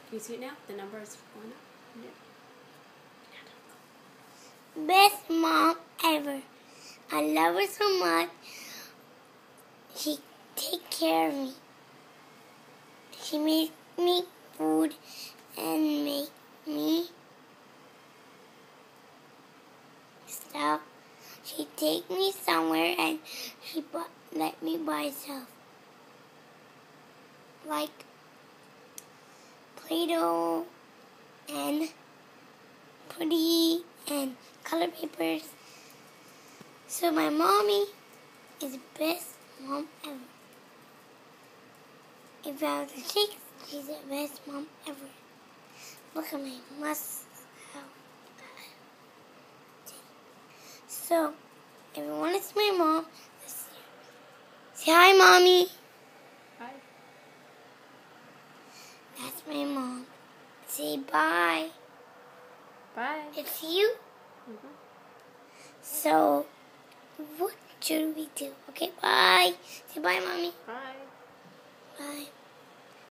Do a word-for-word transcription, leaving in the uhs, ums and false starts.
Can you see it now? The number is going up. Best mom ever. I love her so much. She takes care of me. She makes me food and make me stuff. She take me somewhere and she bu- let me buy stuff. Like Play-Doh and putty and color papers. So my mommy is the best mom ever. If I was a chick, she's the best mom ever. Look at my muscles. So, if you want to see my mom, say hi, Mommy. Hi. That's my mom. Say bye. Bye. It's you. Mm-hmm. So, what should we do? Okay, bye. Say bye, Mommy. Bye. Bye.